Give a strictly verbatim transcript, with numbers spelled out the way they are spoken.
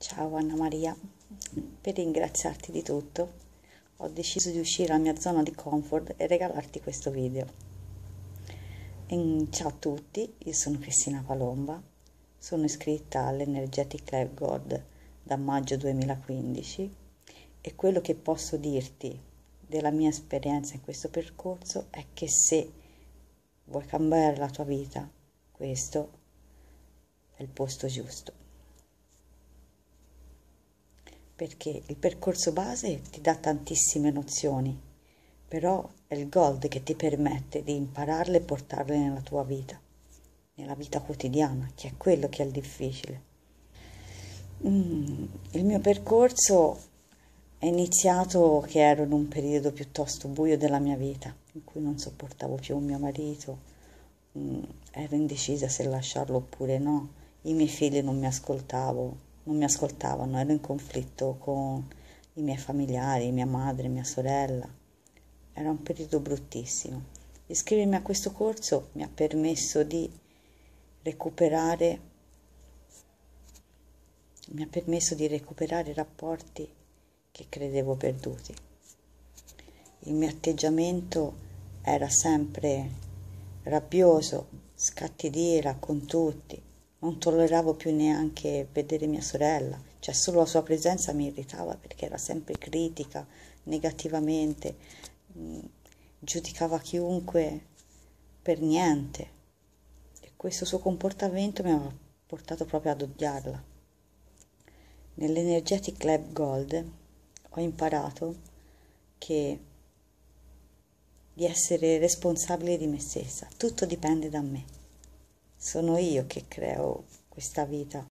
Ciao Anna Maria, per ringraziarti di tutto ho deciso di uscire dalla mia zona di comfort e regalarti questo video. E, ciao a tutti, io sono Cristina Palomba, sono iscritta all'Energetic Life Gold da maggio duemilaquindici e quello che posso dirti della mia esperienza in questo percorso è che se vuoi cambiare la tua vita, questo è il posto giusto. Perché il percorso base ti dà tantissime nozioni, però è il gold che ti permette di impararle e portarle nella tua vita, nella vita quotidiana, che è quello che è il difficile. Mm, il mio percorso è iniziato che ero in un periodo piuttosto buio della mia vita, in cui non sopportavo più mio marito, mm, ero indecisa se lasciarlo oppure no, i miei figli non mi ascoltavo. non mi ascoltavano, ero in conflitto con i miei familiari, mia madre, mia sorella. Era un periodo bruttissimo. Iscrivermi a questo corso mi ha permesso di recuperare, mi ha permesso di recuperare i rapporti che credevo perduti. Il mio atteggiamento era sempre rabbioso, scatti di ira con tutti. Non tolleravo più neanche vedere mia sorella, cioè solo la sua presenza mi irritava perché era sempre critica, negativamente, mh, giudicava chiunque per niente e questo suo comportamento mi ha portato proprio ad odiarla. Nell'Energetic Lab Gold ho imparato che di essere responsabile di me stessa, tutto dipende da me. Sono io che creo questa vita